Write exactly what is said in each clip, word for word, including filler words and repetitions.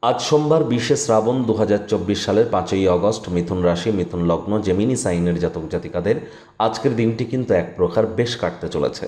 আজ সোমবার বিশে শ্রাবণ দু হাজার চব্বিশ সালের পাঁচই অগস্ট, মিথুন রাশি, মিথুন লগ্ন, জেমিনি সাইনের জাতক জাতিকাদের আজকের দিনটি কিন্তু এক প্রকার বেশ কাটতে চলেছে।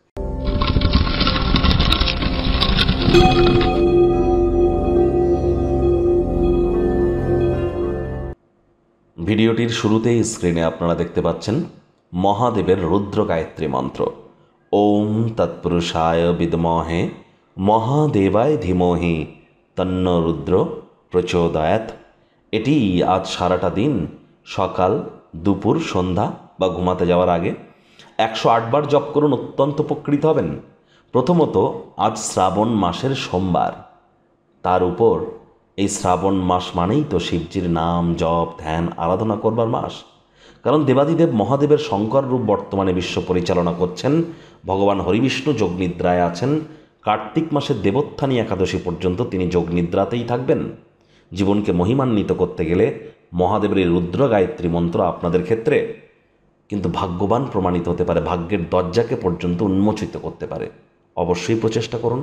ভিডিওটির শুরুতেই স্ক্রিনে আপনারা দেখতে পাচ্ছেন মহাদেবের রুদ্র গায়ত্রী মন্ত্র। ওম তৎপুরুষায় বিদ্মহে মহাদেবায় ধীমহি তন্ন রুদ্র প্রচোদয়াৎ। এটি আজ সারাটা দিন সকাল, দুপুর, সন্ধ্যা বা ঘুমাতে যাওয়ার আগে একশো আটবার জপ করুন, অত্যন্ত উপকৃত হবেন। প্রথমত, আজ শ্রাবণ মাসের সোমবার, তার উপর এই শ্রাবণ মাস মানেই তো শিবজির নাম, জপ, ধ্যান, আরাধনা করবার মাস। কারণ দেবাদিদেব মহাদেবের শঙ্কর রূপ বর্তমানে বিশ্ব পরিচালনা করছেন। ভগবান হরিবিষ্ণু যোগনিদ্রায় আছেন। কার্তিক মাসের দেবোত্থানী একাদশী পর্যন্ত তিনি যোগনিদ্রাতেই থাকবেন। জীবনকে মহিমান্বিত করতে গেলে মহাদেবের এই রুদ্র গায়ত্রী মন্ত্র আপনাদের ক্ষেত্রে কিন্তু ভাগ্যবান প্রমাণিত হতে পারে, ভাগ্যের দরজাকে পর্যন্ত উন্মোচিত করতে পারে। অবশ্যই প্রচেষ্টা করুন।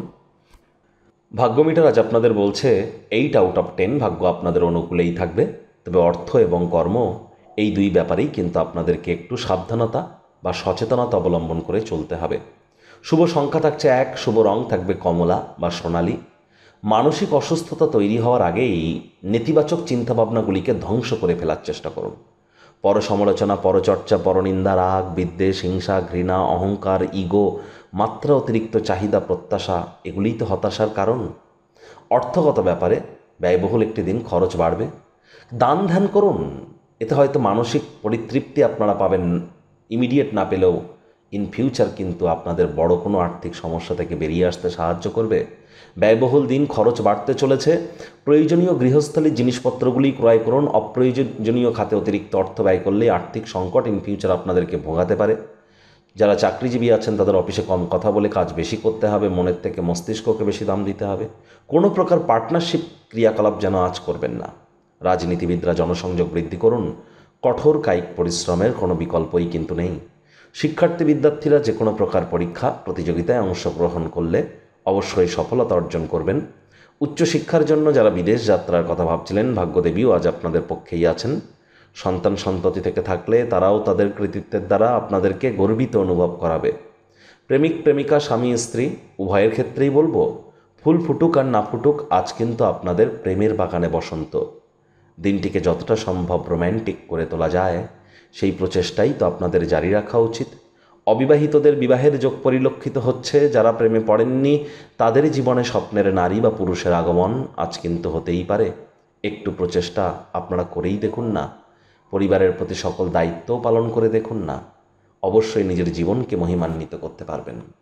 ভাগ্যমিটার আজ আপনাদের বলছে এইট আউট অফ টেন ভাগ্য আপনাদের অনুকূলেই থাকবে। তবে অর্থ এবং কর্ম এই দুই ব্যাপারেই কিন্তু আপনাদেরকে একটু সাবধানতা বা সচেতনতা অবলম্বন করে চলতে হবে। শুভ সংখ্যা থাকছে এক, শুভ রং থাকবে কমলা বা সোনালি। মানসিক অসুস্থতা তৈরি হওয়ার আগেই নেতিবাচক চিন্তাভাবনাগুলিকে ধ্বংস করে ফেলার চেষ্টা করুন। পর সমালোচনা, পরচর্চা, পরনিন্দা, রাগ, বিদ্বেষ, হিংসা, ঘৃণা, অহংকার, ইগো, মাত্রা অতিরিক্ত চাহিদা, প্রত্যাশা, এগুলিই তো হতাশার কারণ। অর্থগত ব্যাপারে ব্যয়বহুল একটি দিন, খরচ বাড়বে। দান ধ্যান করুন, এতে হয়তো মানসিক পরিতৃপ্তি আপনারা পাবেন, ইমিডিয়েট না পেলেও ইন ফিউচার কিন্তু আপনাদের বড় কোনো আর্থিক সমস্যা থেকে বেরিয়ে আসতে সাহায্য করবে। ব্যয়বহুল দিন, খরচ বাড়তে চলেছে। প্রয়োজনীয় গৃহস্থলীর জিনিসপত্রগুলি ক্রয় করুন। অপ্রয়োজনীয় খাতে অতিরিক্ত অর্থ ব্যয় করলে আর্থিক সংকট ইন ফিউচার আপনাদেরকে ভোগাতে পারে। যারা চাকরিজীবী আছেন তাদের অফিসে কম কথা বলে কাজ বেশি করতে হবে, মনের থেকে মস্তিষ্ককে বেশি দাম দিতে হবে। কোনো প্রকার পার্টনারশিপ ক্রিয়াকলাপ যেন আজ করবেন না। রাজনীতিবিদরা জনসংযোগ বৃদ্ধি করুন। কঠোর কায়িক পরিশ্রমের কোনো বিকল্পই কিন্তু নেই। শিক্ষার্থী বিদ্যার্থীরা যে কোনো প্রকার পরীক্ষা প্রতিযোগিতায় অংশগ্রহণ করলে অবশ্যই সফলতা অর্জন করবেন। উচ্চশিক্ষার জন্য যারা বিদেশ যাত্রার কথা ভাবছিলেন, ভাগ্যদেবীও আজ আপনাদের পক্ষেই আছেন। সন্তান সন্ততি থেকে থাকলে তারাও তাদের কৃতিত্বের দ্বারা আপনাদেরকে গর্বিত অনুভব করাবে। প্রেমিক প্রেমিকা, স্বামী স্ত্রী উভয়ের ক্ষেত্রেই বলবো, ফুল ফুটুক আর না ফুটুক, আজ কিন্তু আপনাদের প্রেমের বাগানে বসন্ত। দিনটিকে যতটা সম্ভব রোম্যান্টিক করে তোলা যায় সেই প্রচেষ্টাই তো আপনাদের জারি রাখা উচিত। অবিবাহিতদের বিবাহের যোগ পরিলক্ষিত হচ্ছে। যারা প্রেমে পড়েননি তাদের জীবনে স্বপ্নের নারী বা পুরুষের আগমন আজ কিন্তু হতেই পারে। একটু প্রচেষ্টা আপনারা করেই দেখুন না। পরিবারের প্রতি সকল দায়িত্বও পালন করে দেখুন না। অবশ্যই নিজের জীবনকে মহিমান্বিত করতে পারবেন।